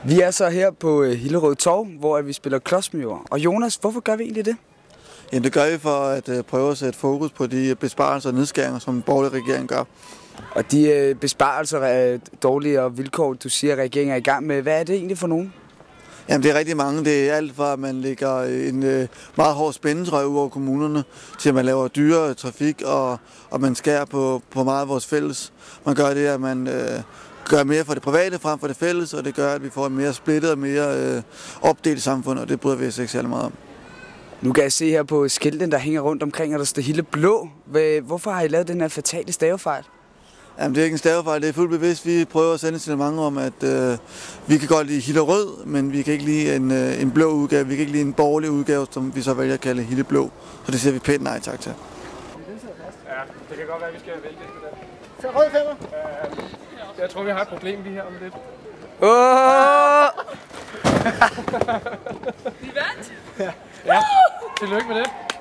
Vi er så her på Hillerød Torv, hvor vi spiller klodsmøver. Og Jonas, hvorfor gør vi egentlig det? Jamen det gør vi for at prøve at sætte fokus på de besparelser og nedskæringer, som den borgerlige regering gør. Og de besparelser af dårlige vilkår, du siger, regeringen er i gang med, hvad er det egentlig for nogen? Jamen det er rigtig mange. Det er alt fra, at man lægger en meget hård spændetrøje ud over kommunerne, til at man laver dyre trafik, og man skærer på meget af vores fælles. Man gør det, at man gør mere for det private frem for det fælles, og det gør, at vi får et mere splittet og mere opdelt samfund, og det bryder vi os ikke særlig meget om. Nu kan jeg se her på skilten, der hænger rundt omkring, og der står Hille Blå. Hvorfor har I lavet den her fatale stavefejl? Jamen det er ikke en stavefejl, det er fuldt bevidst. Vi prøver at sende til mange om, at vi kan godt lide Hillerød, men vi kan ikke lide en blå udgave. Vi kan ikke lide en borgerlig udgave, som vi så vælger at kalde Hille Blå. Så det siger vi pænt nej tak til. Ja, det kan godt være, at vi skal vælge det på den. Så rød femmer. Jeg tror, vi har et problem lige her om lidt. Åh! Vi vandt! Ja, tillykke med det.